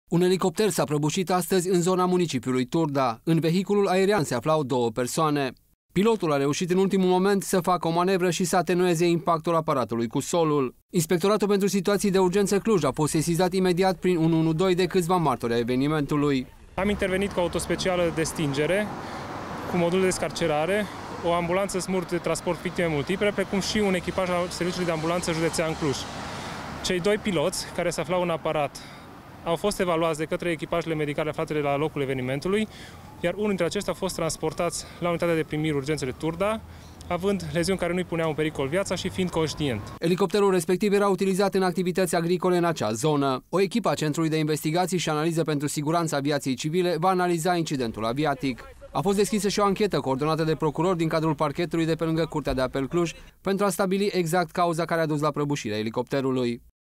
Un elicopter s-a prăbușit astăzi în zona municipiului Turda. În vehiculul aerian se aflau 2 persoane. Pilotul a reușit în ultimul moment să facă o manevră și să atenueze impactul aparatului cu solul. Inspectoratul pentru situații de urgență Cluj a fost sesizat imediat prin 112 de câțiva martori ai evenimentului. Am intervenit cu autospecială de stingere, cu modul de descarcerare, o ambulanță SMURT de transport victime multiple, precum și un echipaj al Serviciului de Ambulanță Județean Cluj. Cei 2 piloți care se aflau în aparat au fost evaluați de către echipajele medicale aflate la locul evenimentului, iar unul dintre aceștia a fost transportat la unitatea de primiri urgențele Turda, având leziuni care nu-i puneau în pericol viața și fiind conștient. Elicopterul respectiv era utilizat în activități agricole în acea zonă. O echipă a Centrului de Investigații și Analiză pentru Siguranța Aviației Civile va analiza incidentul aviatic. A fost deschisă și o anchetă coordonată de procuror din cadrul parchetului de pe lângă Curtea de Apel Cluj pentru a stabili exact cauza care a dus la prăbușirea elicopterului.